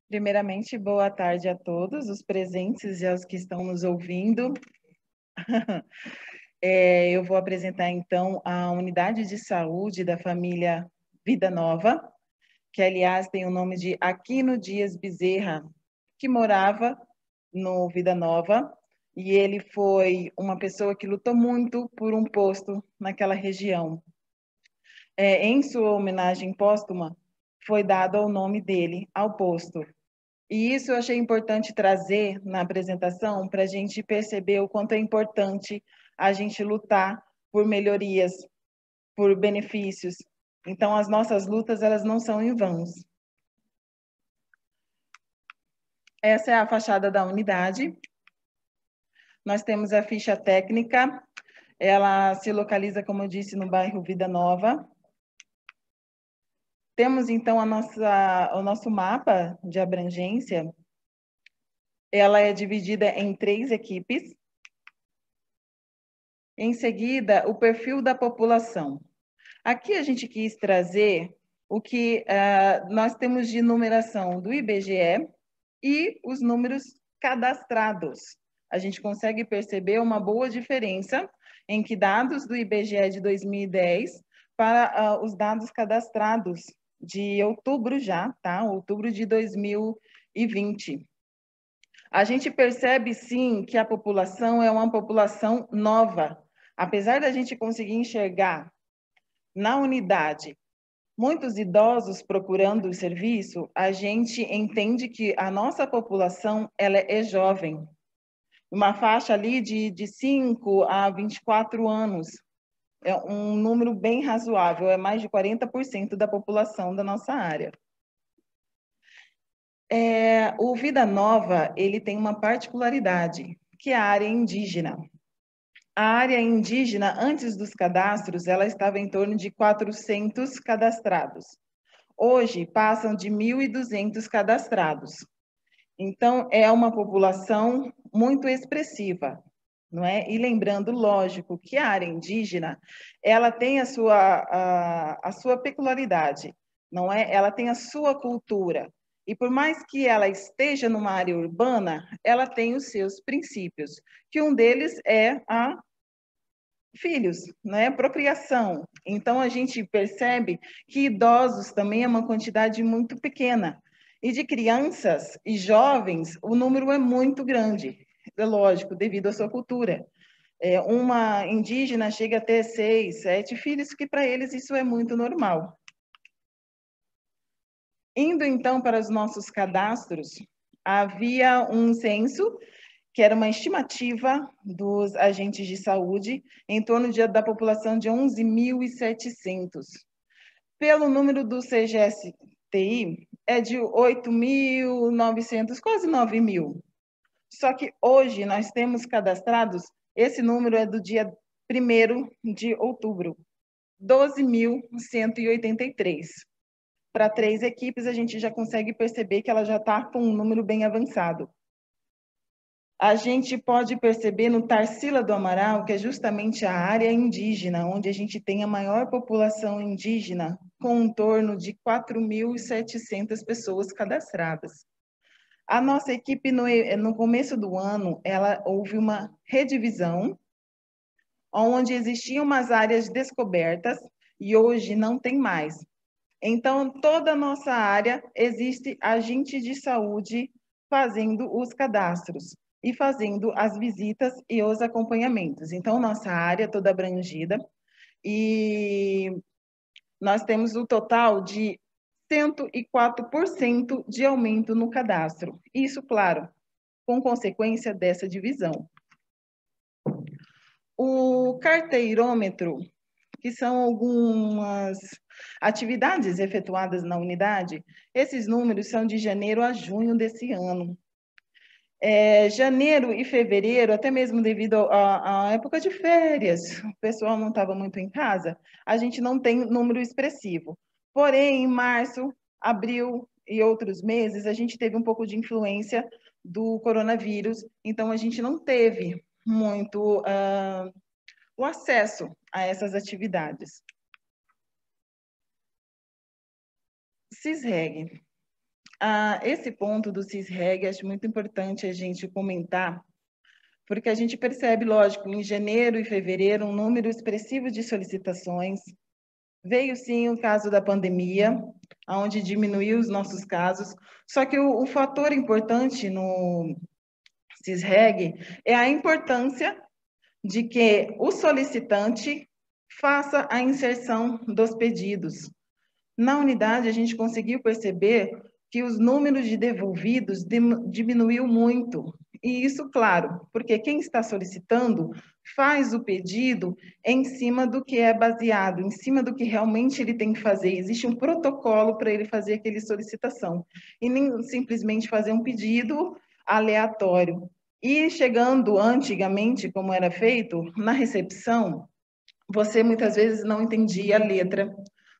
Primeiramente, boa tarde a todos os presentes e aos que estão nos ouvindo. Eu vou apresentar, então, a unidade de saúde da família Vida Nova, que, aliás, tem o nome de Aquino Dias Bezerra, que morava no Vida Nova, e ele foi uma pessoa que lutou muito por um posto naquela região. Em sua homenagem póstuma, foi dado o nome dele ao posto. E isso eu achei importante trazer na apresentação para a gente perceber o quanto é importante a gente lutar por melhorias, por benefícios. Então, as nossas lutas, elas não são em vão. Essa é a fachada da unidade. Nós temos a ficha técnica. Ela se localiza, como eu disse, no bairro Vida Nova. Temos, então, o nosso mapa de abrangência. Ela é dividida em 3 equipes. Em seguida, o perfil da população. Aqui a gente quis trazer o que nós temos de numeração do IBGE e os números cadastrados. A gente consegue perceber uma boa diferença em que dados do IBGE de 2010 para os dados cadastrados de outubro já, tá? Outubro de 2020. A gente percebe, sim, que a população é uma população nova. Apesar da gente conseguir enxergar na unidade muitos idosos procurando o serviço, a gente entende que a nossa população ela é jovem. Uma faixa ali de 5 a 24 anos. É um número bem razoável, é mais de 40% da população da nossa área. O Vida Nova, ele tem uma particularidade, que é a área indígena. A área indígena, antes dos cadastros, ela estava em torno de 400 cadastrados. Hoje, passam de 1.200 cadastrados. Então, é uma população muito expressiva, não é? E lembrando, lógico, que a área indígena, ela tem a sua peculiaridade, não é? Ela tem a sua cultura. E por mais que ela esteja numa área urbana, ela tem os seus princípios, que um deles é a filhos, né? Procriação. Então, a gente percebe que idosos também é uma quantidade muito pequena. E de crianças e jovens, o número é muito grande, é lógico, devido à sua cultura. Uma indígena chega a ter 6, 7 filhos, que para eles isso é muito normal. Indo, então, para os nossos cadastros, havia um censo que era uma estimativa dos agentes de saúde em torno da população de 11.700. Pelo número do CGSTI, é de 8.900, quase 9.000. Só que hoje nós temos cadastrados, esse número é do dia 1º de outubro, 12.183. Para 3 equipes, a gente já consegue perceber que ela já está com um número bem avançado. A gente pode perceber no Tarsila do Amaral, que é justamente a área indígena, onde a gente tem a maior população indígena, com em torno de 4.700 pessoas cadastradas. A nossa equipe, no começo do ano, houve uma redivisão, onde existiam umas áreas descobertas, e hoje não tem mais. Então, toda a nossa área, existe agente de saúde fazendo os cadastros e fazendo as visitas e os acompanhamentos. Então, nossa área toda abrangida, e nós temos o total de 104% de aumento no cadastro. Isso, claro, com consequência dessa divisão. O carteirômetro, que são algumas atividades efetuadas na unidade, esses números são de janeiro a junho desse ano. Janeiro e fevereiro, até mesmo devido à época de férias, o pessoal não estava muito em casa, a gente não tem número expressivo. Porém, em março, abril e outros meses, a gente teve um pouco de influência do coronavírus, então a gente não teve muito o acesso a essas atividades. CISREG. Esse ponto do CISREG, acho muito importante a gente comentar, porque a gente percebe, lógico, em janeiro e fevereiro, um número expressivo de solicitações. Veio, sim, o caso da pandemia, onde diminuiu os nossos casos, só que o fator importante no CISREG é a importância de que o solicitante faça a inserção dos pedidos. Na unidade, a gente conseguiu perceber que os números de devolvidos diminuiu muito. E isso, claro, porque quem está solicitando faz o pedido em cima do que é baseado, em cima do que realmente ele tem que fazer. Existe um protocolo para ele fazer aquela solicitação. E nem simplesmente fazer um pedido aleatório. E chegando antigamente, como era feito, na recepção, você muitas vezes não entendia a letra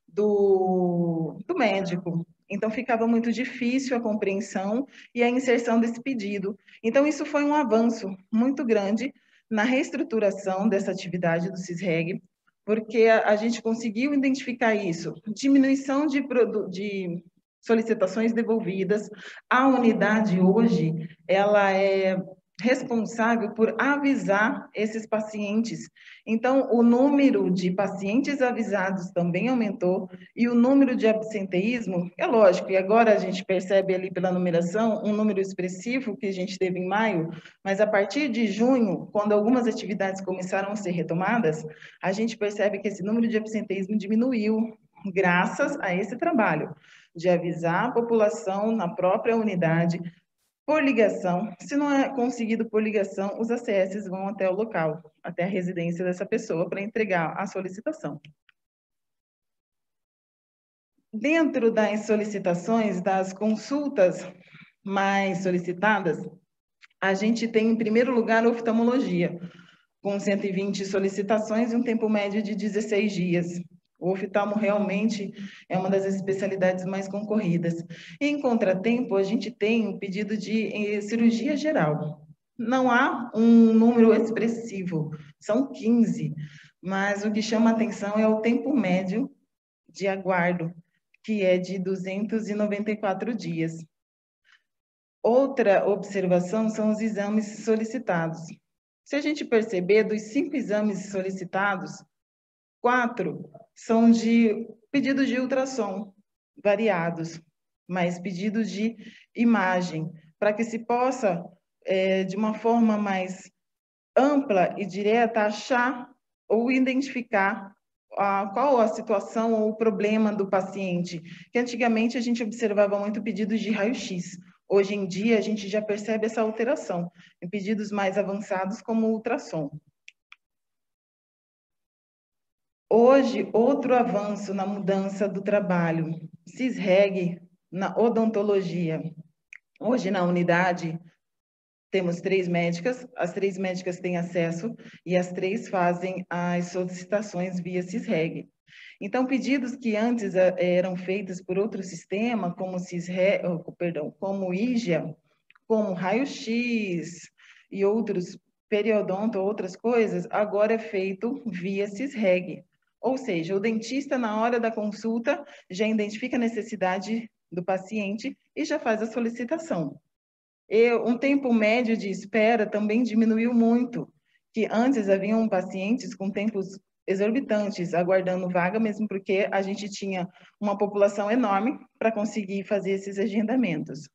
do médico. Então, ficava muito difícil a compreensão e a inserção desse pedido. Então, isso foi um avanço muito grande na reestruturação dessa atividade do CISREG, porque a gente conseguiu identificar isso, diminuição de solicitações devolvidas. A unidade hoje, ela é responsável por avisar esses pacientes. Então, o número de pacientes avisados também aumentou e o número de absenteísmo, é lógico, e agora a gente percebe ali pela numeração um número expressivo que a gente teve em maio, mas a partir de junho, quando algumas atividades começaram a ser retomadas, a gente percebe que esse número de absenteísmo diminuiu, graças a esse trabalho de avisar a população na própria unidade, por ligação. Se não é conseguido por ligação, os ACS vão até o local, até a residência dessa pessoa, para entregar a solicitação. Dentro das solicitações, das consultas mais solicitadas, a gente tem, em primeiro lugar, a oftalmologia, com 120 solicitações e um tempo médio de 16 dias. O oftalmo realmente é uma das especialidades mais concorridas. Em contratempo, a gente tem o pedido de cirurgia geral. Não há um número expressivo, são 15, mas o que chama atenção é o tempo médio de aguardo, que é de 294 dias. Outra observação são os exames solicitados. Se a gente perceber, dos 5 exames solicitados, 4 são de pedidos de ultrassom variados, mas pedidos de imagem, para que se possa, de uma forma mais ampla e direta, achar ou identificar qual a situação ou o problema do paciente. Que antigamente a gente observava muito pedidos de raio-x. Hoje em dia a gente já percebe essa alteração em pedidos mais avançados como o ultrassom. Hoje, outro avanço na mudança do trabalho, CISREG na odontologia. Hoje, na unidade, temos 3 médicas, as 3 médicas têm acesso e as 3 fazem as solicitações via CISREG. Então, pedidos que antes eram feitos por outro sistema, como CISREG, como IGEA, como raio-x e outros, periodonto, outras coisas, agora é feito via CISREG. Ou seja, o dentista, na hora da consulta, já identifica a necessidade do paciente e já faz a solicitação. E um tempo médio de espera também diminuiu muito, que antes haviam pacientes com tempos exorbitantes, aguardando vaga, mesmo porque a gente tinha uma população enorme para conseguir fazer esses agendamentos.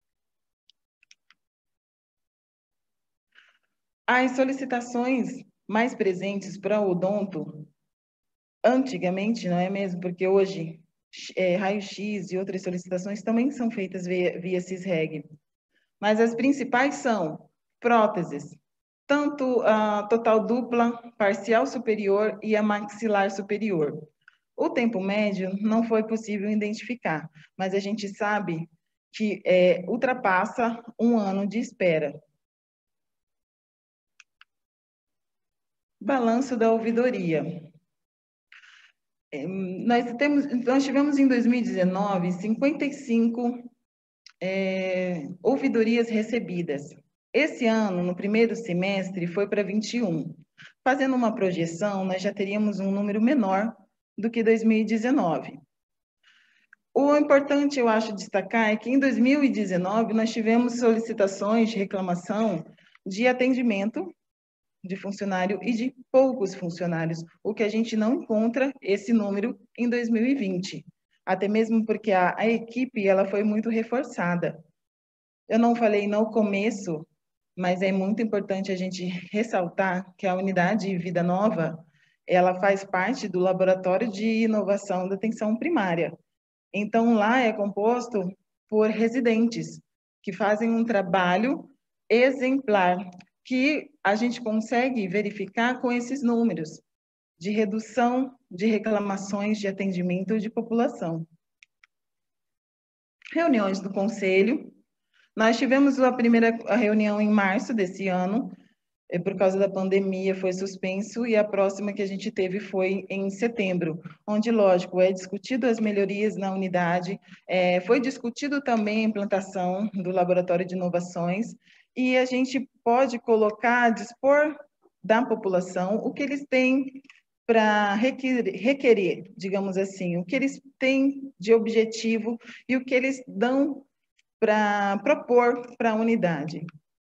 As solicitações mais presentes para o odonto, antigamente, não é mesmo? Porque hoje, raio-x e outras solicitações também são feitas via CISREG. Mas as principais são próteses, tanto a total dupla, parcial superior e a maxilar superior. O tempo médio não foi possível identificar, mas a gente sabe que ultrapassa 1 ano de espera. Balanço da ouvidoria. Nós tivemos em 2019 55 ouvidorias recebidas. Esse ano, no primeiro semestre, foi para 21. Fazendo uma projeção, nós já teríamos um número menor do que 2019. O importante, eu acho, destacar é que em 2019 nós tivemos solicitações de reclamação de atendimento de funcionário e de poucos funcionários, o que a gente não encontra esse número em 2020, até mesmo porque a equipe ela foi muito reforçada. Eu não falei no começo, mas é muito importante a gente ressaltar que a unidade Vida Nova, ela faz parte do Laboratório de Inovação da Atenção Primária. Então, lá é composto por residentes que fazem um trabalho exemplar, que a gente consegue verificar com esses números de redução de reclamações de atendimento de população. Reuniões do Conselho. Nós tivemos a primeira reunião em março desse ano, por causa da pandemia foi suspenso, e a próxima que a gente teve foi em setembro, onde, lógico, é discutido as melhorias na unidade, foi discutido também a implantação do laboratório de inovações, e a gente pode colocar, dispor da população o que eles têm para requerer, digamos assim, o que eles têm de objetivo e o que eles dão para propor para a unidade.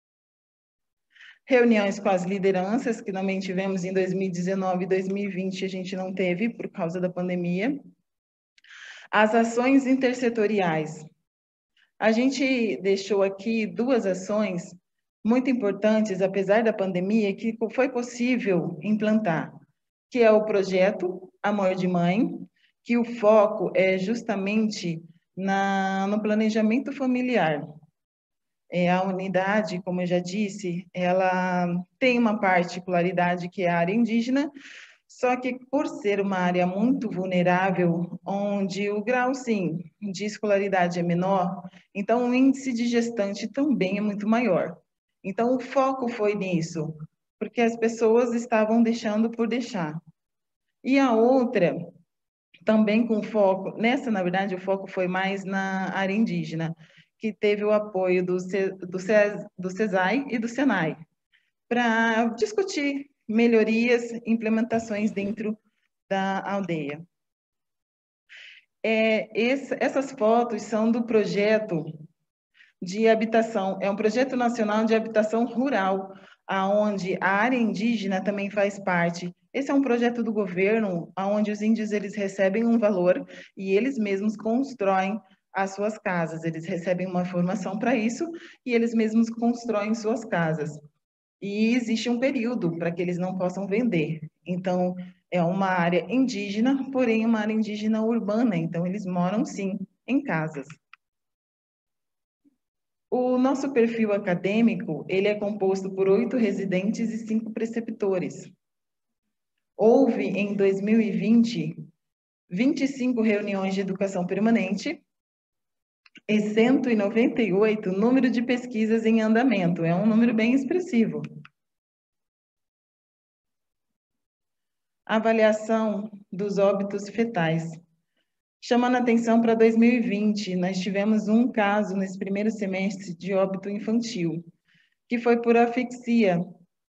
Reuniões com as lideranças, que também tivemos em 2019 e 2020, a gente não teve por causa da pandemia. As ações intersetoriais. A gente deixou aqui duas ações muito importantes, apesar da pandemia, que foi possível implantar, que é o projeto Amor de Mãe, que o foco é justamente no planejamento familiar. A unidade, como eu já disse, ela tem uma particularidade que é a área indígena, só que por ser uma área muito vulnerável, onde o grau, sim, de escolaridade é menor, então o índice de gestante também é muito maior. Então o foco foi nisso, porque as pessoas estavam deixando por deixar. E a outra, também com foco, nessa, na verdade, o foco foi mais na área indígena, que teve o apoio do CESAI e do SENAI, para discutir melhorias, implementações dentro da aldeia. Essas fotos são do projeto de habitação, é um projeto nacional de habitação rural, aonde a área indígena também faz parte. Esse é um projeto do governo, onde os índios eles recebem um valor e eles mesmos constroem as suas casas. Eles recebem uma formação para isso e eles mesmos constroem suas casas. E existe um período para que eles não possam vender. Então, é uma área indígena, porém uma área indígena urbana. Então, eles moram, sim, em casas. O nosso perfil acadêmico, ele é composto por 8 residentes e 5 preceptores. Houve, em 2020, 25 reuniões de educação permanente e 198 número de pesquisas em andamento. É um número bem expressivo. Avaliação dos óbitos fetais. Chamando a atenção para 2020, nós tivemos um caso nesse primeiro semestre de óbito infantil, que foi por asfixia,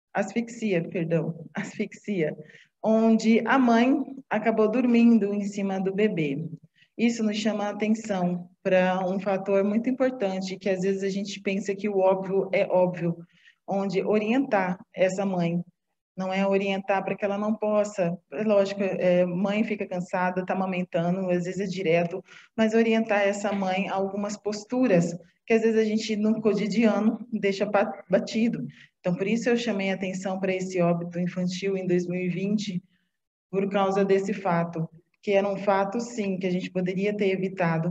onde a mãe acabou dormindo em cima do bebê. Isso nos chama a atenção para um fator muito importante, que às vezes a gente pensa que o óbvio é óbvio, onde orientar essa mãe, não é orientar para que ela não possa, lógico, mãe fica cansada, está amamentando, às vezes é direto, mas orientar essa mãe a algumas posturas que às vezes a gente no cotidiano deixa batido. Então, por isso eu chamei a atenção para esse óbito infantil em 2020, por causa desse fato, que era um fato, sim, que a gente poderia ter evitado.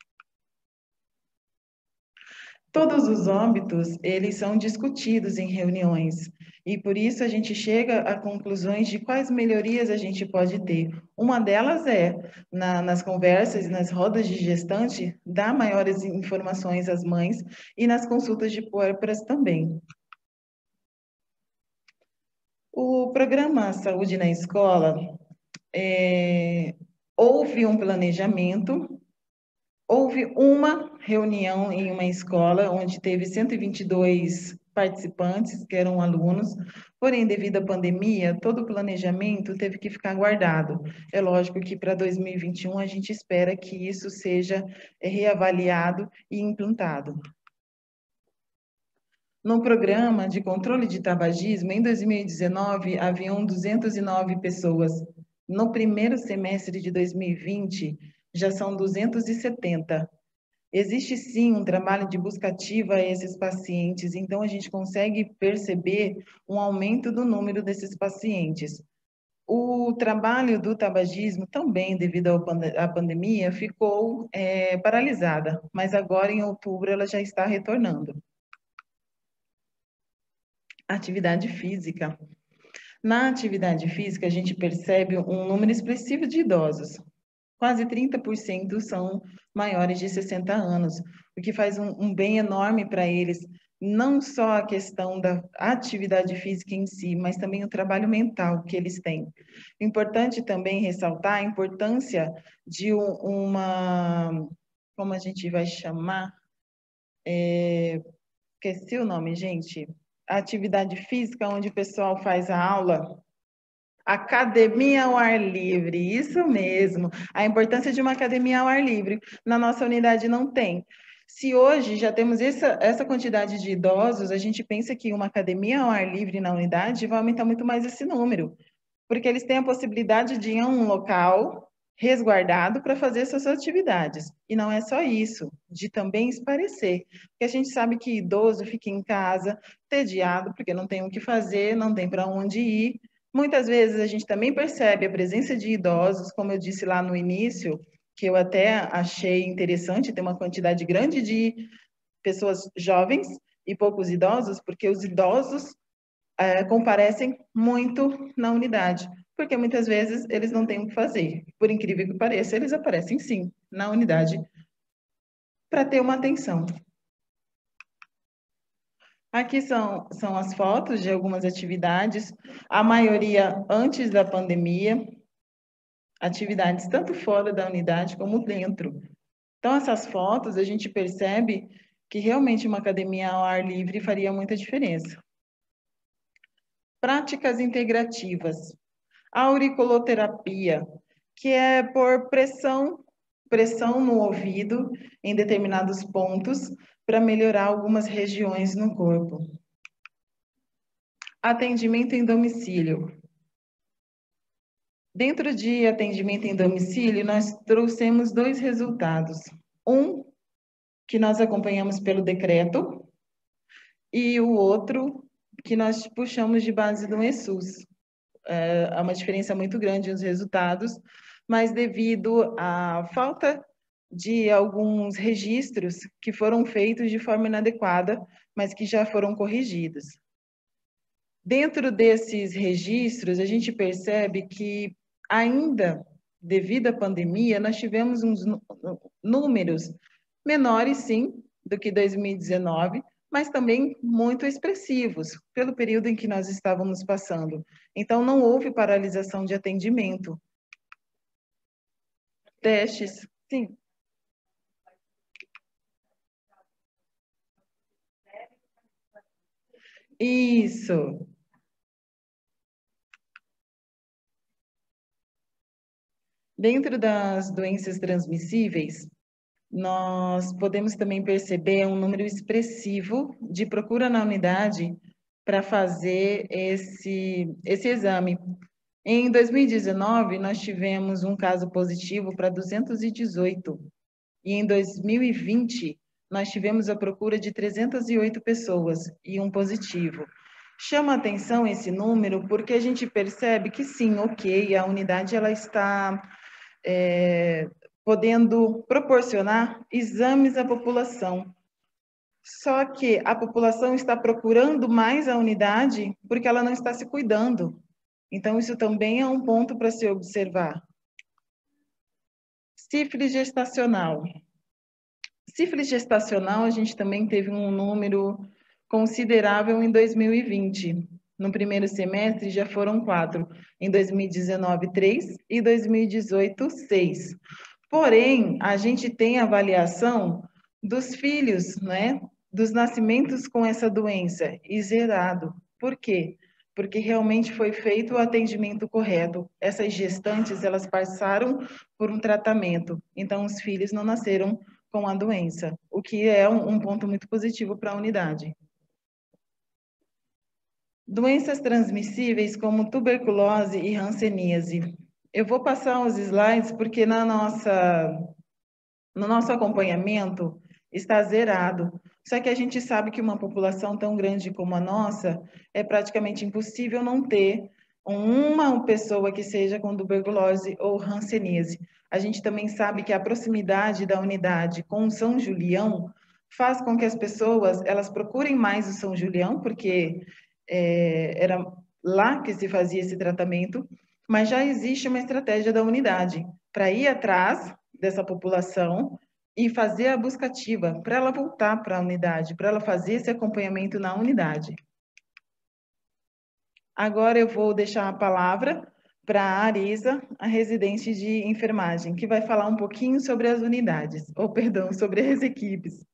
Todos os óbitos, eles são discutidos em reuniões, e por isso a gente chega a conclusões de quais melhorias a gente pode ter. Uma delas é, nas conversas, nas rodas de gestante, dar maiores informações às mães e nas consultas de puérperas também. O programa Saúde na Escola, houve um planejamento. Houve uma reunião em uma escola onde teve 122 participantes, que eram alunos, porém, devido à pandemia, todo o planejamento teve que ficar guardado. É lógico que para 2021 a gente espera que isso seja reavaliado e implantado. No programa de controle de tabagismo, em 2019, haviam 209 pessoas. No primeiro semestre de 2020, já são 270. Existe sim um trabalho de busca ativa a esses pacientes, então a gente consegue perceber um aumento do número desses pacientes. O trabalho do tabagismo também, devido à pandemia, ficou paralisada, mas agora em outubro ela já está retornando. Atividade física. Na atividade física, a gente percebe um número expressivo de idosos. Quase 30% são maiores de 60 anos, o que faz um bem enorme para eles, não só a questão da atividade física em si, mas também o trabalho mental que eles têm. Importante também ressaltar a importância de como a gente vai chamar? Esqueci o nome, gente. A atividade física, onde o pessoal faz a aula. Academia ao ar livre, isso mesmo. A importância de uma academia ao ar livre. Na nossa unidade não tem. Se hoje já temos essa quantidade de idosos, a gente pensa que uma academia ao ar livre na unidade vai aumentar muito mais esse número, porque eles têm a possibilidade de ir a um local resguardado para fazer suas atividades. E não é só isso, de também esparecer. Porque a gente sabe que idoso fica em casa, tediado, porque não tem o que fazer, não tem para onde ir. Muitas vezes a gente também percebe a presença de idosos, como eu disse lá no início, que eu até achei interessante ter uma quantidade grande de pessoas jovens e poucos idosos, porque os idosos comparecem muito na unidade, porque muitas vezes eles não têm o que fazer. Por incrível que pareça, eles aparecem sim na unidade para ter uma atenção. Aqui são as fotos de algumas atividades, a maioria antes da pandemia, atividades tanto fora da unidade como dentro. Então, essas fotos a gente percebe que realmente uma academia ao ar livre faria muita diferença. Práticas integrativas. Auriculoterapia, que é por pressão no ouvido em determinados pontos para melhorar algumas regiões no corpo. Atendimento em domicílio. Dentro de atendimento em domicílio, nós trouxemos 2 resultados. Um, que nós acompanhamos pelo decreto, e o outro, que nós puxamos de base do ESUS. Há uma diferença muito grande nos resultados, mas devido à falta de alguns registros que foram feitos de forma inadequada, mas que já foram corrigidos. Dentro desses registros, a gente percebe que ainda, devido à pandemia, nós tivemos uns números menores, sim, do que 2019, mas também muito expressivos, pelo período em que nós estávamos passando. Então, não houve paralisação de atendimento. Testes, sim. Isso. Dentro das doenças transmissíveis, nós podemos também perceber um número expressivo de procura na unidade para fazer esse exame. Em 2019, nós tivemos um caso positivo para 218, e em 2020, nós tivemos a procura de 308 pessoas e um positivo. Chama a atenção esse número porque a gente percebe que sim, ok, a unidade ela está podendo proporcionar exames à população. Só que a população está procurando mais a unidade porque ela não está se cuidando. Então, isso também é um ponto para se observar. Sífilis gestacional. Sífilis gestacional, a gente também teve um número considerável em 2020. No primeiro semestre, já foram 4. Em 2019, 3. E 2018, 6. Porém, a gente tem avaliação dos filhos, né, dos nascimentos com essa doença e zerado. Por quê? Porque realmente foi feito o atendimento correto. Essas gestantes, elas passaram por um tratamento, então os filhos não nasceram com a doença, o que é um ponto muito positivo para a unidade. Doenças transmissíveis como tuberculose e hanseníase. Eu vou passar os slides porque no nosso acompanhamento está zerado. Só que a gente sabe que uma população tão grande como a nossa, é praticamente impossível não ter uma pessoa que seja com tuberculose ou hanseníase. A gente também sabe que a proximidade da unidade com o São Julião faz com que as pessoas elas procurem mais o São Julião, porque era lá que se fazia esse tratamento, mas já existe uma estratégia da unidade para ir atrás dessa população e fazer a busca ativa para ela voltar para a unidade, para ela fazer esse acompanhamento na unidade. Agora eu vou deixar a palavra para a Arisa, a residente de enfermagem, que vai falar um pouquinho sobre as unidades, ou perdão, sobre as equipes.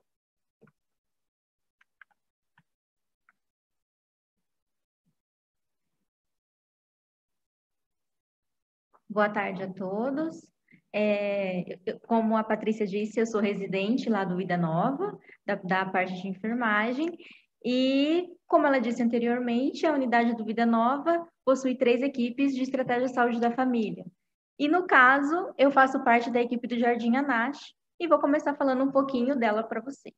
Boa tarde a todos. Como a Patrícia disse, eu sou residente lá do Vida Nova, da parte de enfermagem, e, como ela disse anteriormente, a unidade do Vida Nova possui 3 equipes de estratégia de saúde da família. E, no caso, eu faço parte da equipe do Jardim Anache e vou começar falando um pouquinho dela para vocês.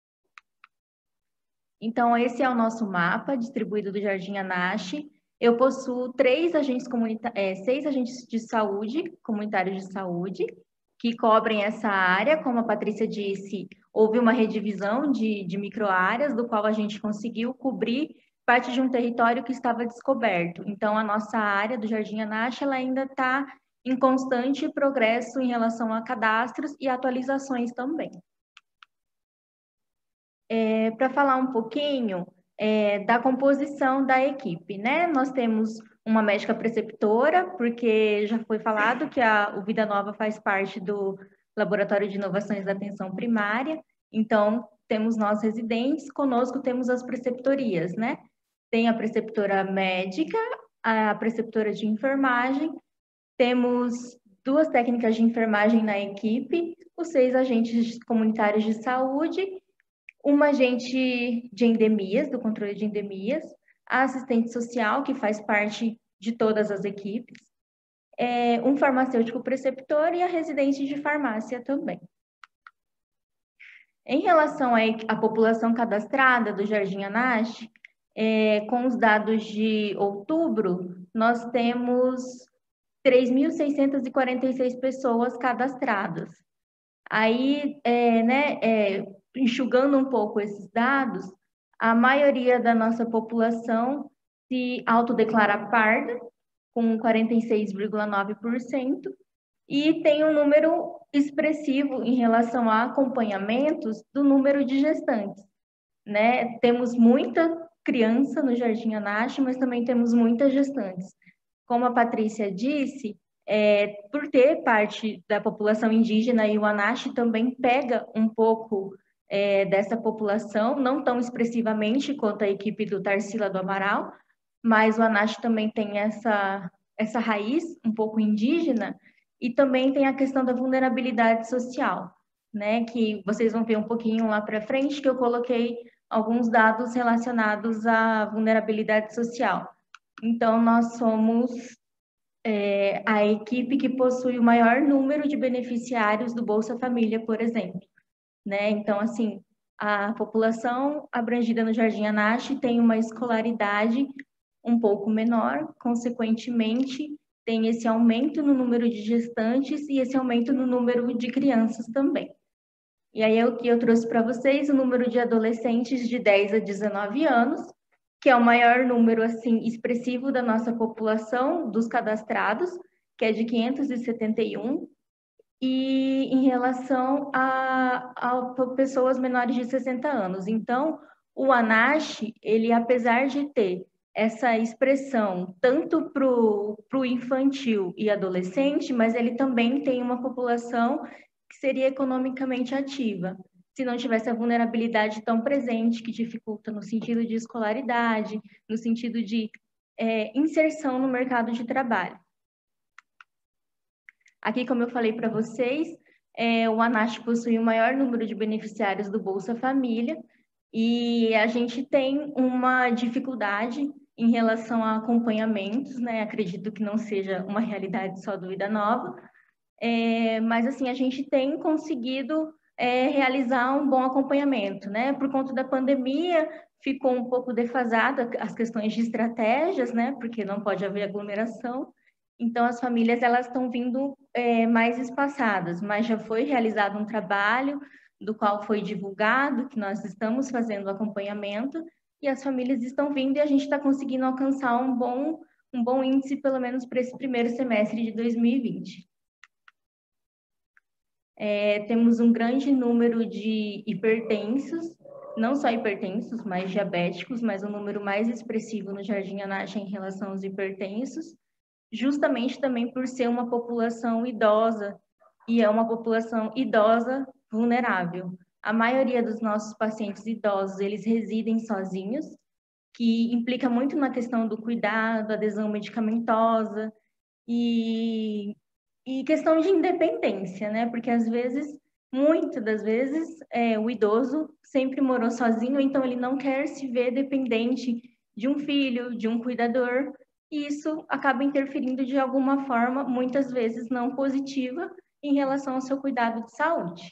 Então, esse é o nosso mapa distribuído do Jardim Anache. Eu possuo 6 agentes de saúde, comunitários de saúde, que cobrem essa área. Como a Patrícia disse, houve uma redivisão de microáreas, do qual a gente conseguiu cobrir parte de um território que estava descoberto. Então, a nossa área do Jardim Anache, ela ainda está em constante progresso em relação a cadastros e atualizações também. Para falar um pouquinho da composição da equipe, né? Nós temos uma médica preceptora, porque já foi falado que o Vida Nova faz parte do Laboratório de Inovações da Atenção Primária, então temos nós residentes, conosco temos as preceptorias, né? Tem a preceptora médica, a preceptora de enfermagem, temos 2 técnicas de enfermagem na equipe, os 6 agentes comunitários de saúde, uma agente de endemias, do controle de endemias, a assistente social, que faz parte de todas as equipes, um farmacêutico preceptor e a residente de farmácia também. Em relação à população cadastrada do Jardim Anache, com os dados de outubro, nós temos 3.646 pessoas cadastradas. Aí, enxugando um pouco esses dados, a maioria da nossa população se autodeclara parda, com 46,9%, e tem um número expressivo em relação a acompanhamentos do número de gestantes, né? Temos muita criança no Jardim Anache, mas também temos muitas gestantes. Como a Patrícia disse, por ter parte da população indígena, e o Anache também pega um pouco dessa população, não tão expressivamente quanto a equipe do Tarsila do Amaral, mas o Anache também tem essa raiz um pouco indígena, e também tem a questão da vulnerabilidade social, né, que vocês vão ver um pouquinho lá para frente, que eu coloquei alguns dados relacionados à vulnerabilidade social. Então, nós somos a equipe que possui o maior número de beneficiários do Bolsa Família, por exemplo, né? Então, assim, a população abrangida no Jardim Anache tem uma escolaridade um pouco menor, consequentemente, tem esse aumento no número de gestantes e esse aumento no número de crianças também. E aí, o que eu trouxe para vocês, o número de adolescentes de 10 a 19 anos, que é o maior número, assim, expressivo da nossa população, dos cadastrados, que é de 571, e em relação a pessoas menores de 60 anos. Então, o Anache, ele, apesar de ter essa expressão tanto para o infantil e adolescente, mas ele também tem uma população que seria economicamente ativa. se não tivesse a vulnerabilidade tão presente, que dificulta no sentido de escolaridade, no sentido de inserção no mercado de trabalho. Aqui, como eu falei para vocês, o ANASH possui o maior número de beneficiários do Bolsa Família e a gente tem uma dificuldade em relação a acompanhamentos, né? Acredito que não seja uma realidade só do Vida Nova, mas assim, a gente tem conseguido realizar um bom acompanhamento, né? Por conta da pandemia, ficou um pouco defasada as questões de estratégias, né? Porque não pode haver aglomeração. Então, as famílias elas estão vindo mais espaçadas, mas já foi realizado um trabalho do qual foi divulgado, que nós estamos fazendo o acompanhamento, e as famílias estão vindo e a gente está conseguindo alcançar um bom índice, pelo menos para esse primeiro semestre de 2020. Temos um grande número de hipertensos, não só hipertensos, mas diabéticos, mas um número mais expressivo no Jardim ANASH em relação aos hipertensos, justamente também por ser uma população idosa, e é uma população idosa vulnerável. A maioria dos nossos pacientes idosos, eles residem sozinhos, que implica muito na questão do cuidado, adesão medicamentosa e questão de independência, né? Porque às vezes, muitas das vezes, o idoso sempre morou sozinho, então ele não quer se ver dependente de um filho, de um cuidador, e isso acaba interferindo de alguma forma, muitas vezes não positiva, em relação ao seu cuidado de saúde.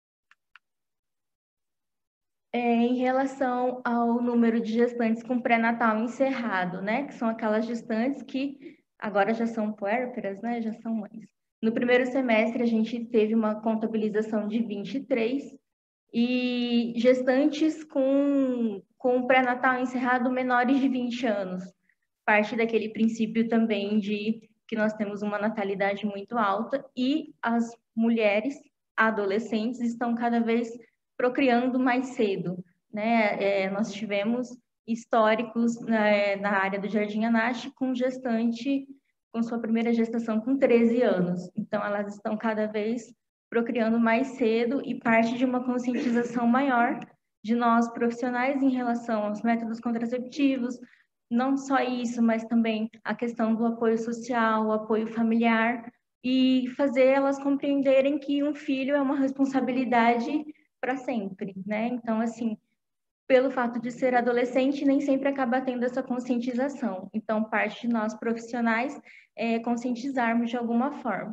Em relação ao número de gestantes com pré-natal encerrado, né? Que são aquelas gestantes que agora já são puérperas, né? Já são mães. No primeiro semestre, a gente teve uma contabilização de 23 e gestantes com pré-natal encerrado menores de 20 anos. Parte daquele princípio também de que nós temos uma natalidade muito alta e as mulheres adolescentes estão cada vez procriando mais cedo, né? Nós tivemos históricos na área do Jardim ANASH com gestante com sua primeira gestação com 13 anos. Então, elas estão cada vez procriando mais cedo e parte de uma conscientização maior de nós profissionais em relação aos métodos contraceptivos, não só isso, mas também a questão do apoio social, o apoio familiar e fazer elas compreenderem que um filho é uma responsabilidade para sempre, né? Então, assim, pelo fato de ser adolescente, nem sempre acaba tendo essa conscientização. Então, parte de nós profissionais é conscientizarmos de alguma forma.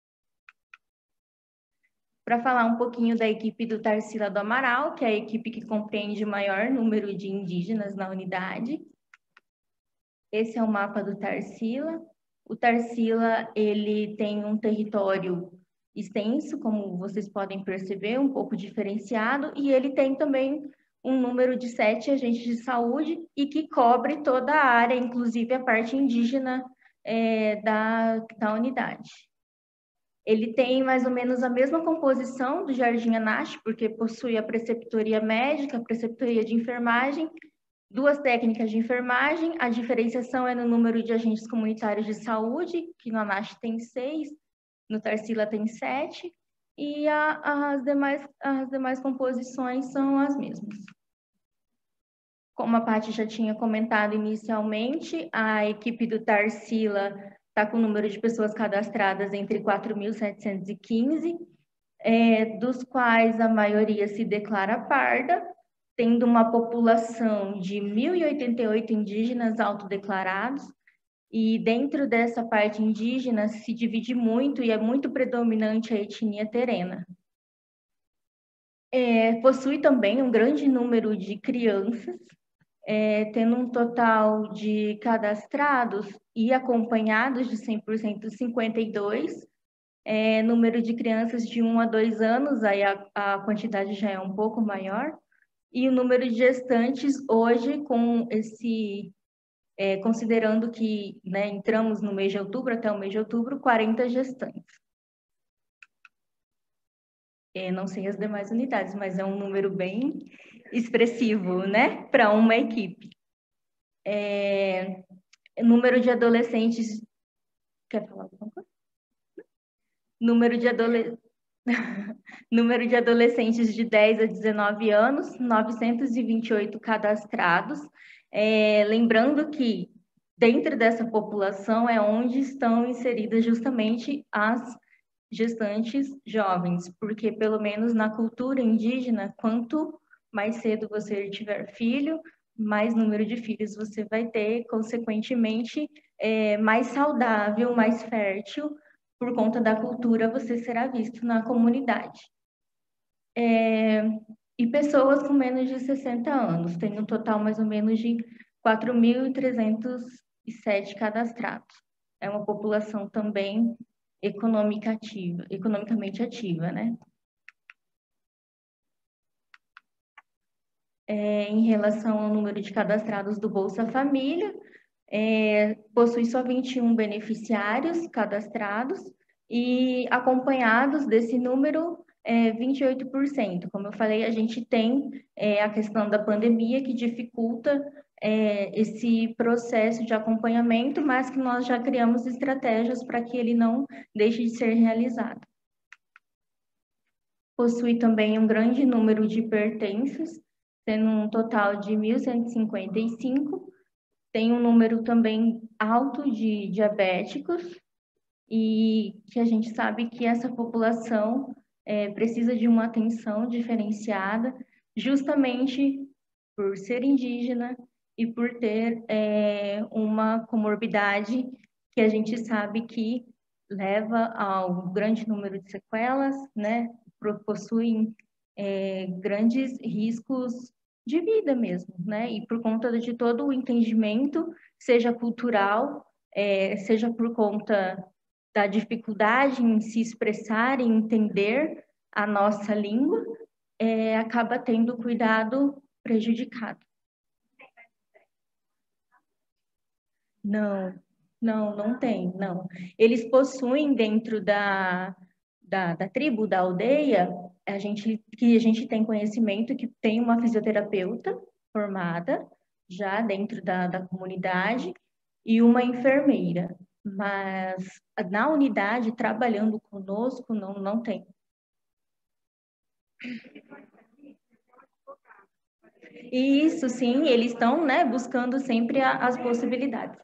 Para falar um pouquinho da equipe do Tarsila do Amaral, que é a equipe que compreende o maior número de indígenas na unidade. Esse é o mapa do Tarsila. O Tarsila, ele tem um território extenso, como vocês podem perceber, um pouco diferenciado, e ele tem também um número de 7 agentes de saúde e que cobre toda a área, inclusive a parte indígena da unidade. Ele tem mais ou menos a mesma composição do Jardim ANASH, porque possui a preceptoria médica, a preceptoria de enfermagem, 2 técnicas de enfermagem, a diferenciação é no número de agentes comunitários de saúde, que no ANASH tem 6, no Tarsila tem 7, e as demais composições são as mesmas. Como a Paty já tinha comentado inicialmente, a equipe do Tarsila está com o número de pessoas cadastradas entre 4.715, dos quais a maioria se declara parda, tendo uma população de 1.088 indígenas autodeclarados, e dentro dessa parte indígena se divide muito e é muito predominante a etnia terena. Possui também um grande número de crianças, tendo um total de cadastrados e acompanhados de 100% 52, número de crianças de 1 a 2 anos, aí a quantidade já é um pouco maior, e o número de gestantes hoje, com considerando que entramos no mês de outubro, até o mês de outubro, 40 gestantes. Não sei as demais unidades, mas é um número bem expressivo, né, para uma equipe. Número de adolescentes... Quer falar alguma coisa? Número de adolescentes... Número de adolescentes de 10 a 19 anos, 928 cadastrados. Lembrando que dentro dessa população é onde estão inseridas justamente as gestantes jovens, porque pelo menos na cultura indígena, quanto mais cedo você tiver filho, mais número de filhos você vai ter, consequentemente, mais saudável, mais fértil, por conta da cultura, você será visto na comunidade. E pessoas com menos de 60 anos, tem um total mais ou menos de 4.307 cadastrados. É uma população também economicamente ativa, né? Em relação ao número de cadastrados do Bolsa Família, possui só 21 beneficiários cadastrados e acompanhados desse número 28%. Como eu falei, a gente tem a questão da pandemia que dificulta esse processo de acompanhamento, mas que nós já criamos estratégias para que ele não deixe de ser realizado. Possui também um grande número de pertences, tendo um total de 1.155. Tem um número também alto de diabéticos e que a gente sabe que essa população precisa de uma atenção diferenciada, justamente por ser indígena e por ter uma comorbidade que a gente sabe que leva ao grande número de sequelas, né? Possuem grandes riscos de vida mesmo, né? E por conta de todo o entendimento, seja cultural, seja por conta da dificuldade em se expressar e entender a nossa língua, acaba tendo cuidado prejudicado. Não tem, não. Eles possuem dentro da tribo, da aldeia, que a gente tem conhecimento que tem uma fisioterapeuta formada já dentro da comunidade e uma enfermeira. Mas na unidade, trabalhando conosco, não tem. E isso, sim, eles estão, né, buscando sempre as possibilidades.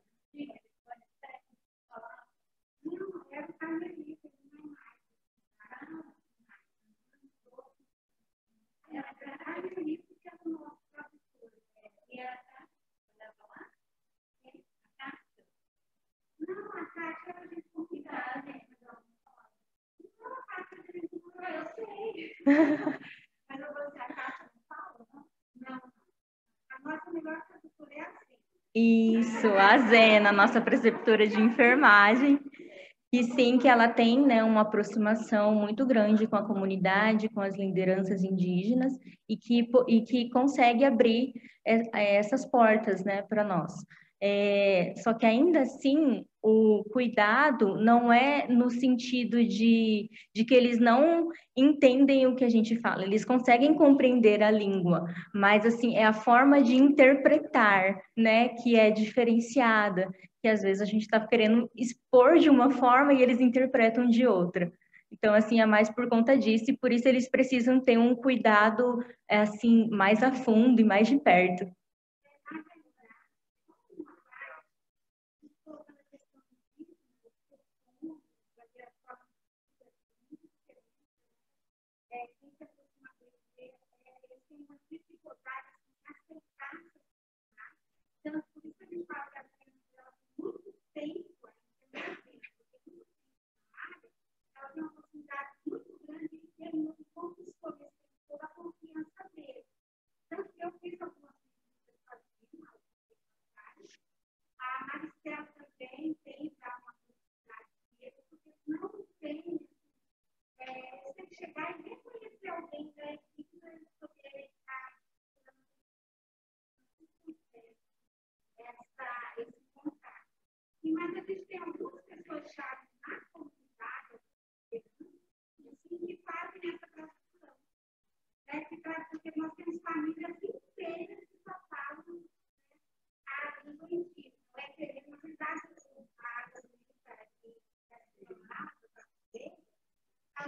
Isso, a Zena, nossa preceptora de enfermagem, e sim que ela tem, né, uma aproximação muito grande com a comunidade, com as lideranças indígenas, e que consegue abrir essas portas, né, para nós. Só que ainda assim, o cuidado não é no sentido de que eles não entendem o que a gente fala, eles conseguem compreender a língua, mas assim, é a forma de interpretar, né, que é diferenciada, que às vezes a gente está querendo expor de uma forma e eles interpretam de outra. Então, assim, é mais por conta disso, e por isso eles precisam ter um cuidado, assim, mais a fundo e mais de perto.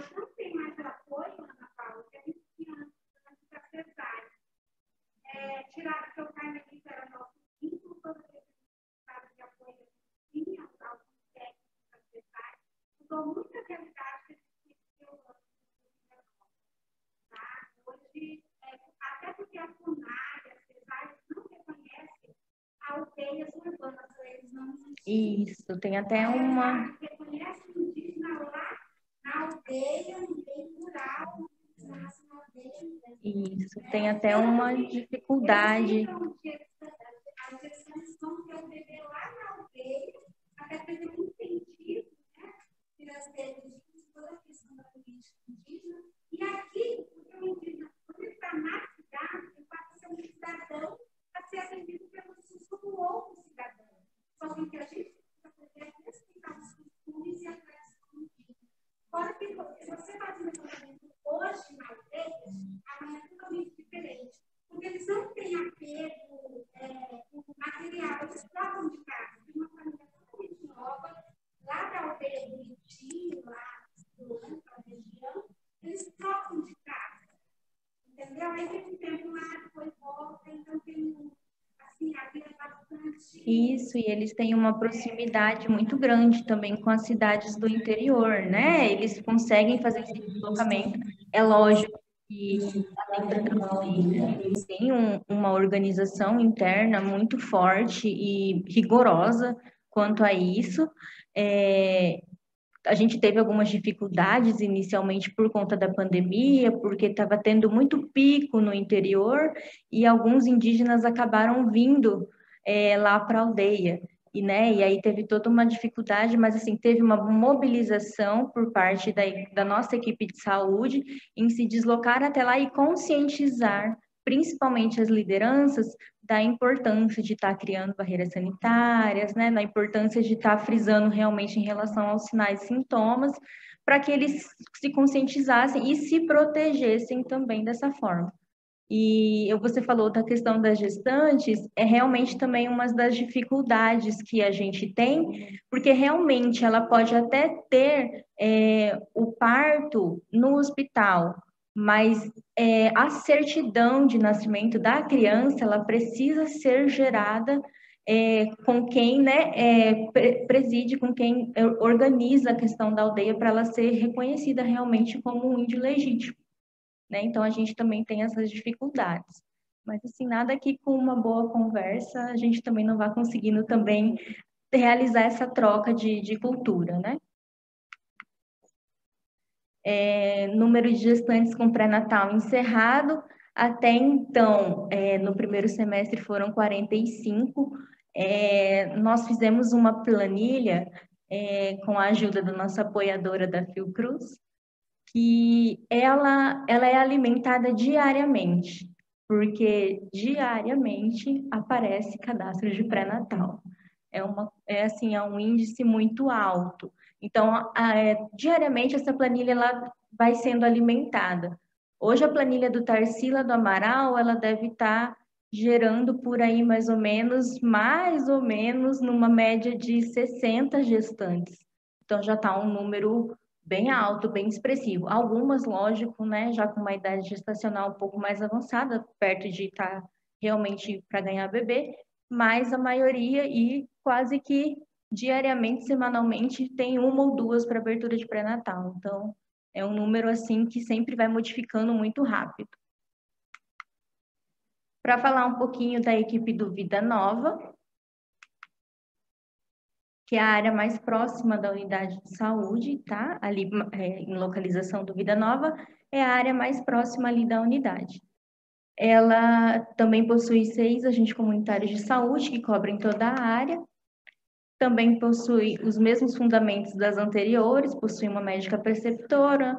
Isso, tem até uma... Isso, tem até uma dificuldade. Isso, e eles têm uma proximidade muito grande também com as cidades do interior, né? Eles conseguem fazer esse deslocamento. É lógico que eles têm uma organização interna muito forte e rigorosa quanto a isso. A gente teve algumas dificuldades inicialmente por conta da pandemia, porque estava tendo muito pico no interior e alguns indígenas acabaram vindo lá para a aldeia. E aí teve toda uma dificuldade, mas assim, teve uma mobilização por parte da nossa equipe de saúde em se deslocar até lá e conscientizar, principalmente as lideranças, da importância de estar criando barreiras sanitárias, né, da importância de estar frisando realmente em relação aos sinais e sintomas, para que eles se conscientizassem e se protegessem também dessa forma. E você falou da questão das gestantes, é realmente também uma das dificuldades que a gente tem, porque realmente ela pode até ter o parto no hospital, mas a certidão de nascimento da criança, ela precisa ser gerada com quem preside, com quem organiza a questão da aldeia, para ela ser reconhecida realmente como um índio legítimo. Né? Então, a gente também tem essas dificuldades. Mas, assim, nada que com uma boa conversa a gente também não vá conseguindo também realizar essa troca de cultura, né? Número de gestantes com pré-natal encerrado. Até então, no primeiro semestre foram 45. Nós fizemos uma planilha com a ajuda da nossa apoiadora da Fiocruz, que ela é alimentada diariamente, porque diariamente aparece cadastro de pré-natal. É um índice muito alto. Então, diariamente essa planilha ela vai sendo alimentada. Hoje a planilha do Tarsila do Amaral, ela deve estar gerando por aí mais ou menos numa média de 60 gestantes. Então já está um número bem alto, bem expressivo. Algumas, lógico, né, já com uma idade gestacional um pouco mais avançada, perto de estar realmente para ganhar bebê, mas a maioria e quase que diariamente, semanalmente, tem uma ou duas para abertura de pré-natal. Então, é um número assim que sempre vai modificando muito rápido. Para falar um pouquinho da equipe do Vida Nova, que é a área mais próxima da unidade de saúde, tá? Ali, em localização do Vida Nova, é a área mais próxima ali da unidade. Ela também possui 6 agentes comunitários de saúde que cobrem toda a área. Também possui os mesmos fundamentos das anteriores, possui uma médica preceptora,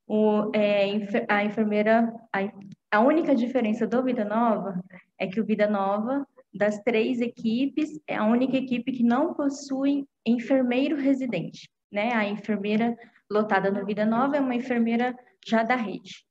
a enfermeira... A única diferença do Vida Nova é que o Vida Nova, das 3 equipes, é a única equipe que não possui enfermeiro residente, né? A enfermeira lotada no Vida Nova é uma enfermeira já da rede.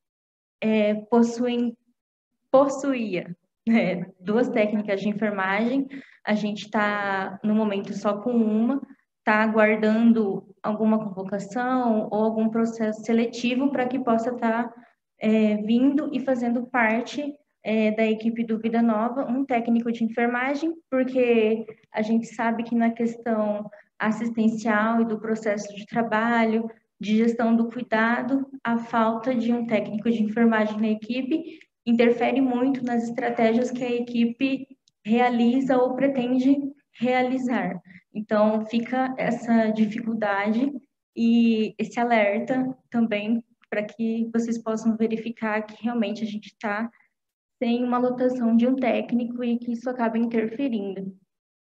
Possuía 2 técnicas de enfermagem, a gente está no momento só com uma, está aguardando alguma convocação ou algum processo seletivo para que possa estar vindo e fazendo parte da equipe do Vida Nova, um técnico de enfermagem, porque a gente sabe que na questão assistencial e do processo de trabalho, de gestão do cuidado, a falta de um técnico de enfermagem na equipe interfere muito nas estratégias que a equipe realiza ou pretende realizar. Então, fica essa dificuldade e esse alerta também para que vocês possam verificar que realmente a gente está sem uma lotação de um técnico e que isso acaba interferindo.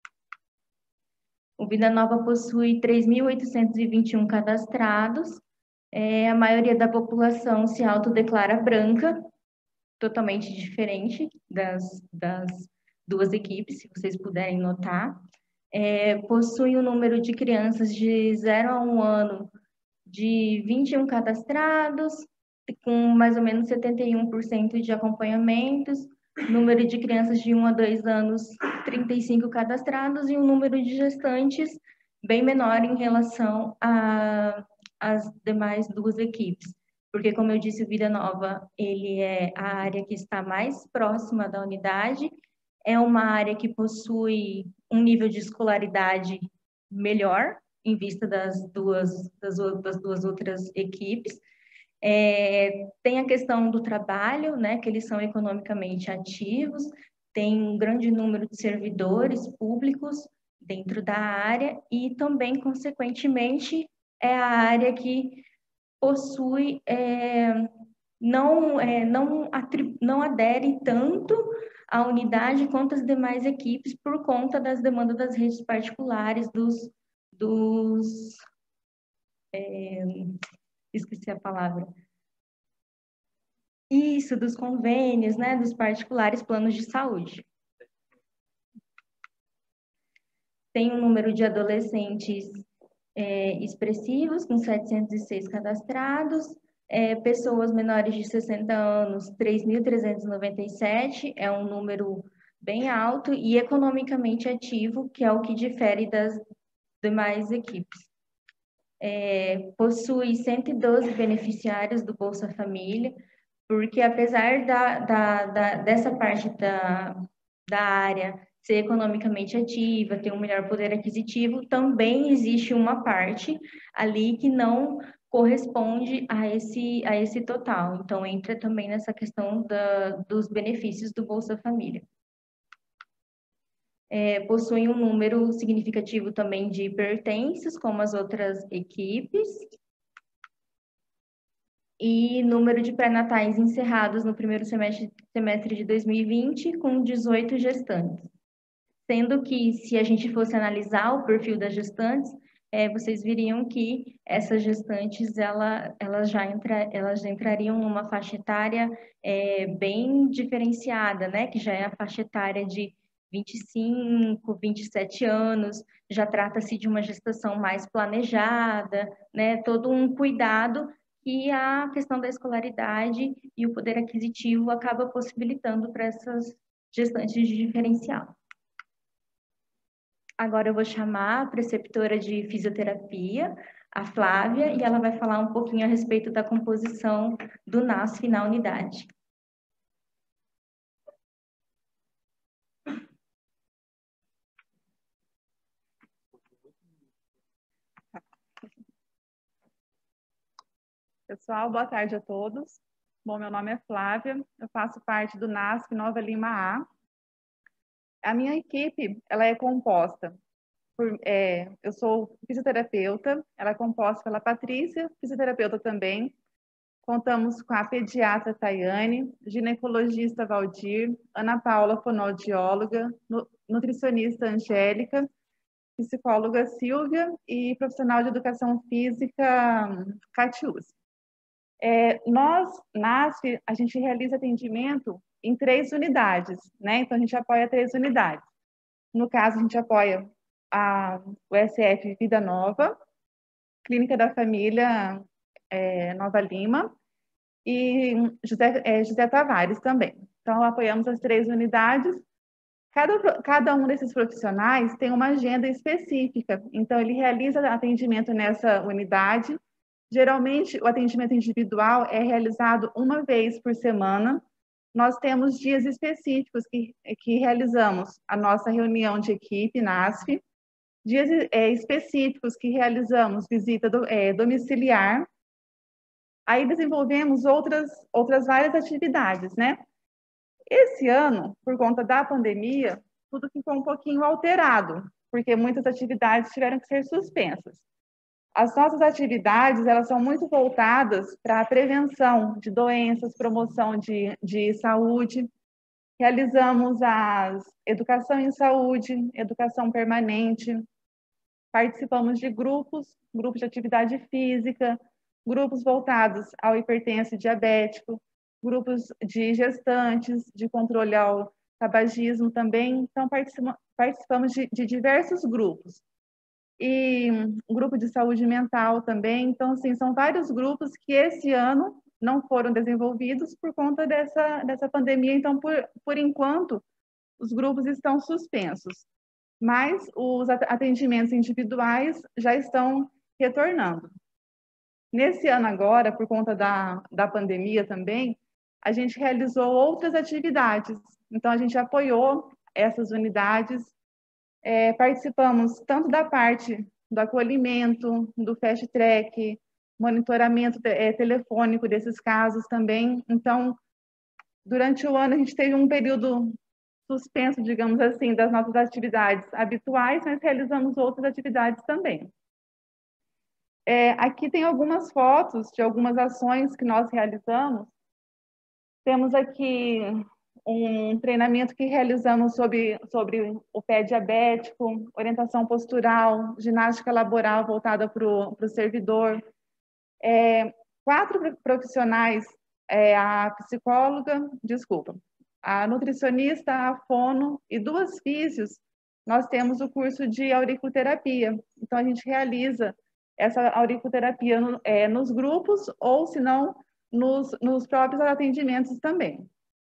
O Vida Nova possui 3.821 cadastrados, a maioria da população se autodeclara branca, totalmente diferente das duas equipes, se vocês puderem notar. Possui um número de crianças de 0 a 1 ano de 21 cadastrados, com mais ou menos 71% de acompanhamentos, número de crianças de 1 a 2 anos, 35 cadastrados, e um número de gestantes bem menor em relação às demais duas equipes. Porque, como eu disse, o Vida Nova, ele é a área que está mais próxima da unidade, é uma área que possui um nível de escolaridade melhor, em vista das duas outras equipes. Tem a questão do trabalho, né, que eles são economicamente ativos, tem um grande número de servidores públicos dentro da área e também, consequentemente, é a área que possui, não adere tanto à unidade quanto as demais equipes por conta das demandas das redes particulares, esqueci a palavra. Isso, dos convênios, né, dos particulares planos de saúde. Tem um número de adolescentes expressivos, com 706 cadastrados, pessoas menores de 60 anos, 3.397, é um número bem alto, e economicamente ativo, que é o que difere das demais equipes. Possui 112 beneficiários do Bolsa Família, porque apesar dessa parte da área ser economicamente ativa, ter um melhor poder aquisitivo, também existe uma parte ali que não corresponde a esse total. Então, entra também nessa questão dos benefícios do Bolsa Família. Possuem um número significativo também de hipertensos, como as outras equipes, e número de pré-natais encerrados no primeiro semestre de 2020, com 18 gestantes. Sendo que, se a gente fosse analisar o perfil das gestantes, vocês viriam que essas gestantes, elas já entrariam numa faixa etária bem diferenciada, né? Que já é a faixa etária de 25, 27 anos, já trata-se de uma gestação mais planejada, né? Todo um cuidado que a questão da escolaridade e o poder aquisitivo acaba possibilitando para essas gestantes de diferencial. Agora eu vou chamar a preceptora de fisioterapia, a Flávia, e ela vai falar um pouquinho a respeito da composição do NASF na unidade. Pessoal, boa tarde a todos. Bom, meu nome é Flávia, eu faço parte do NASF Nova Lima A. A minha equipe, ela é composta por, eu sou fisioterapeuta, ela é composta pela Patrícia, fisioterapeuta também. Contamos com a pediatra Tayane, ginecologista Valdir, Ana Paula, fonoaudióloga, nutricionista Angélica, psicóloga Silvia e profissional de educação física Catiúcia. Nós, NASF, a gente realiza atendimento em 3 unidades, né? Então, a gente apoia 3 unidades. No caso, a gente apoia o SF Vida Nova, Clínica da Família Nova Lima e José Tavares também. Então, apoiamos as 3 unidades. Cada um desses profissionais tem uma agenda específica, então ele realiza atendimento nessa unidade. Geralmente, o atendimento individual é realizado uma vez por semana. Nós temos dias específicos que realizamos a nossa reunião de equipe, NASF, dias específicos que realizamos visita domiciliar. Aí desenvolvemos outras várias atividades, né? Esse ano, por conta da pandemia, tudo ficou um pouquinho alterado, porque muitas atividades tiveram que ser suspensas. As nossas atividades, elas são muito voltadas para a prevenção de doenças, promoção de saúde. Realizamos a educação em saúde, educação permanente. Participamos de grupos de atividade física, grupos voltados ao hipertenso e diabético, grupos de gestantes, de controle ao tabagismo também. Então, participamos de diversos grupos. E um grupo de saúde mental também. Então, assim, são vários grupos que esse ano não foram desenvolvidos por conta dessa pandemia. Então, por enquanto, os grupos estão suspensos. Mas os atendimentos individuais já estão retornando. Nesse ano agora, por conta da pandemia também, a gente realizou outras atividades. Então, a gente apoiou essas unidades, participamos tanto da parte do acolhimento, do fast track, monitoramento telefônico desses casos também. Então, durante o ano, a gente teve um período suspenso, digamos assim, das nossas atividades habituais, mas realizamos outras atividades também. Aqui tem algumas fotos de algumas ações que nós realizamos. Temos aqui um treinamento que realizamos sobre o pé diabético, orientação postural, ginástica laboral voltada para o servidor. 4 profissionais, a psicóloga, a nutricionista, a fono e 2 físios, nós temos o curso de auriculoterapia. Então, a gente realiza essa auriculoterapia nos grupos ou, se não, nos próprios atendimentos também.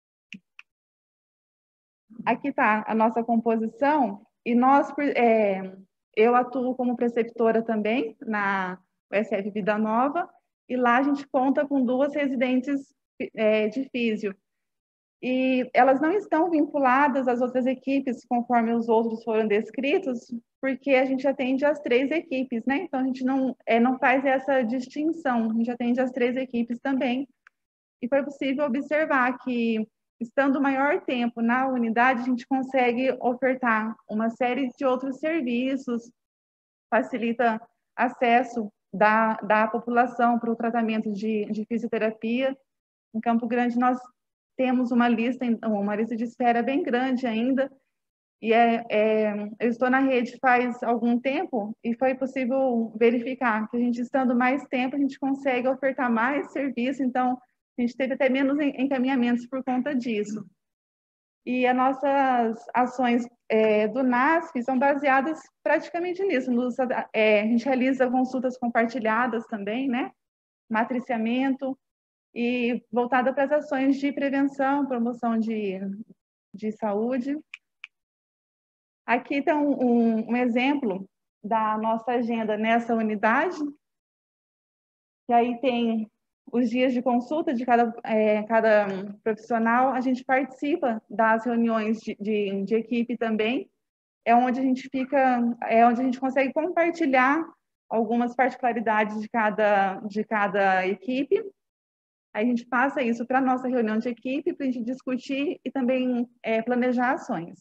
Aqui está a nossa composição e eu atuo como preceptora também na USF Vida Nova e lá a gente conta com 2 residentes de físio. E elas não estão vinculadas às outras equipes, conforme os outros foram descritos, porque a gente atende as 3 equipes, né? Então, a gente não faz essa distinção, a gente atende as 3 equipes também. E foi possível observar que, estando maior tempo na unidade, a gente consegue ofertar uma série de outros serviços, facilita acesso da população para o tratamento de fisioterapia. Em Campo Grande, nós temos uma lista de espera bem grande ainda, e eu estou na rede faz algum tempo e foi possível verificar que a gente, estando mais tempo, a gente consegue ofertar mais serviço, então a gente teve até menos encaminhamentos por conta disso. E as nossas ações do NASF são baseadas praticamente nisso. A gente realiza consultas compartilhadas também, né? Matriciamento, e voltada para as ações de prevenção, promoção de saúde. Aqui está um exemplo da nossa agenda nessa unidade, que aí tem os dias de consulta de cada profissional. A gente participa das reuniões de equipe também, onde a gente consegue compartilhar algumas particularidades de cada equipe. Aí a gente passa isso para a nossa reunião de equipe, para a gente discutir e também planejar ações.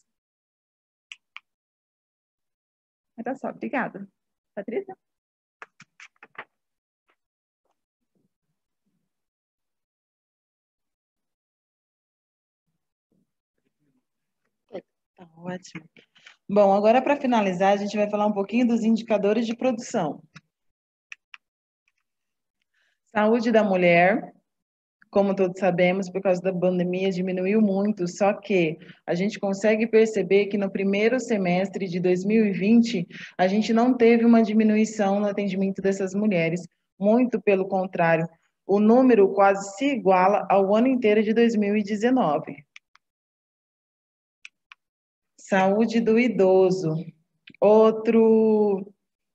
Era só, obrigada. Patrícia? Tá ótimo. Bom, agora para finalizar, a gente vai falar um pouquinho dos indicadores de produção. Saúde da mulher, como todos sabemos, por causa da pandemia, diminuiu muito, só que a gente consegue perceber que no primeiro semestre de 2020, a gente não teve uma diminuição no atendimento dessas mulheres, muito pelo contrário, o número quase se iguala ao ano inteiro de 2019. Saúde do idoso. Outro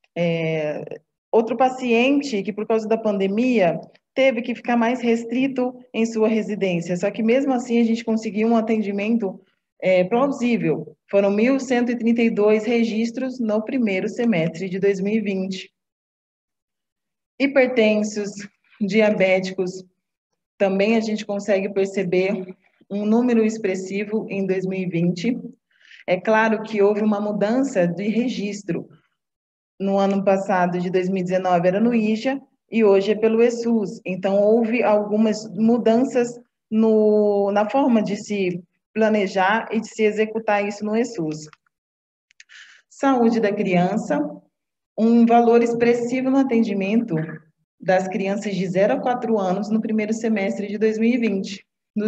paciente que, por causa da pandemia, teve que ficar mais restrito em sua residência. Só que, mesmo assim, a gente conseguiu um atendimento plausível. Foram 1.132 registros no primeiro semestre de 2020. Hipertensos, diabéticos, também a gente consegue perceber um número expressivo em 2020. É claro que houve uma mudança de registro. No ano passado, de 2019, era no IJA e hoje é pelo ESUS. Então, houve algumas mudanças na forma de se planejar e de se executar isso no ESUS. Saúde da criança, um valor expressivo no atendimento das crianças de 0 a 4 anos no primeiro semestre de 2020.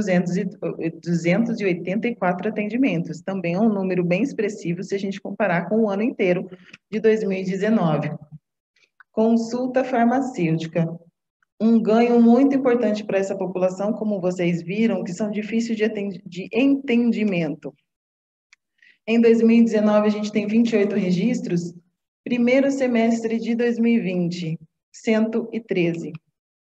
284 atendimentos. Também é um número bem expressivo se a gente comparar com o ano inteiro de 2019. Consulta farmacêutica. Um ganho muito importante para essa população, como vocês viram, que são difíceis de entendimento. Em 2019, a gente tem 28 registros. Primeiro semestre de 2020, 113.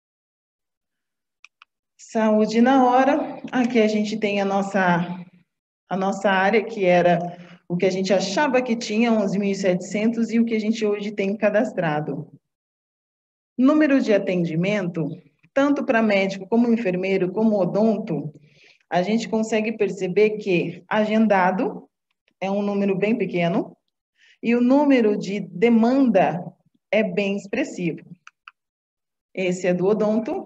Saúde na hora. Aqui a gente tem a nossa área, que era o que a gente achava que tinha, 11.700, e o que a gente hoje tem cadastrado. Número de atendimento, tanto para médico como enfermeiro, como odonto, a gente consegue perceber que agendado é um número bem pequeno e o número de demanda é bem expressivo. Esse é do odonto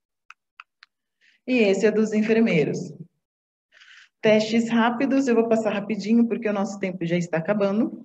e esse é dos enfermeiros. Testes rápidos, eu vou passar rapidinho porque o nosso tempo já está acabando.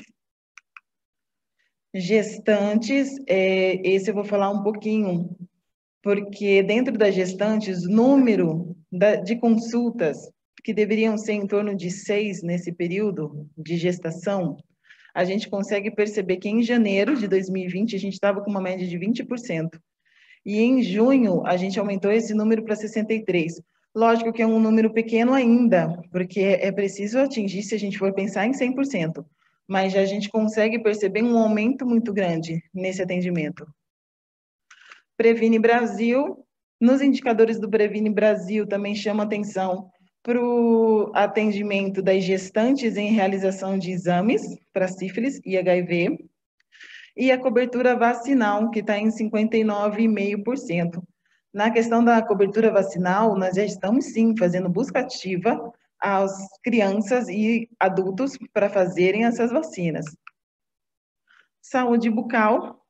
Gestantes, esse eu vou falar um pouquinho, porque dentro das gestantes, o número de consultas, que deveriam ser em torno de 6 nesse período de gestação, a gente consegue perceber que em janeiro de 2020 a gente estava com uma média de 20%. E em junho a gente aumentou esse número para 63%. Lógico que é um número pequeno ainda, porque é preciso atingir, se a gente for pensar, em 100%. Mas já a gente consegue perceber um aumento muito grande nesse atendimento. Previne Brasil, nos indicadores do Previne Brasil também chama atenção para o atendimento das gestantes em realização de exames para sífilis e HIV, e a cobertura vacinal, que está em 59,5%. Na questão da cobertura vacinal, nós já estamos, sim, fazendo busca ativa às crianças e adultos para fazerem essas vacinas. Saúde bucal.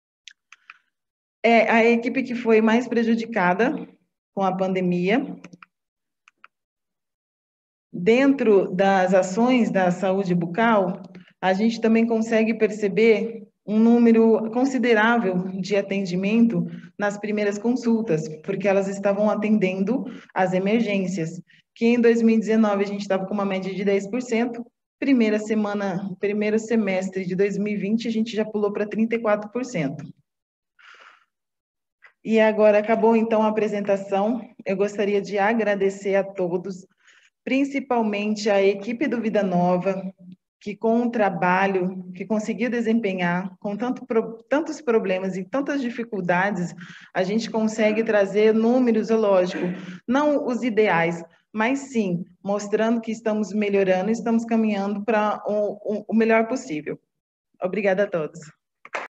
É a equipe que foi mais prejudicada com a pandemia. Dentro das ações da saúde bucal, a gente também consegue perceber um número considerável de atendimento nas primeiras consultas, porque elas estavam atendendo as emergências, que em 2019 a gente estava com uma média de 10%, primeiro semestre de 2020 a gente já pulou para 34%. E agora acabou então a apresentação. Eu gostaria de agradecer a todos, principalmente a equipe do Vida Nova, que com o trabalho que conseguiu desempenhar, com tantos problemas e tantas dificuldades, a gente consegue trazer números, lógico, não os ideais, mas sim, mostrando que estamos melhorando, estamos caminhando para o melhor possível. Obrigada a todos.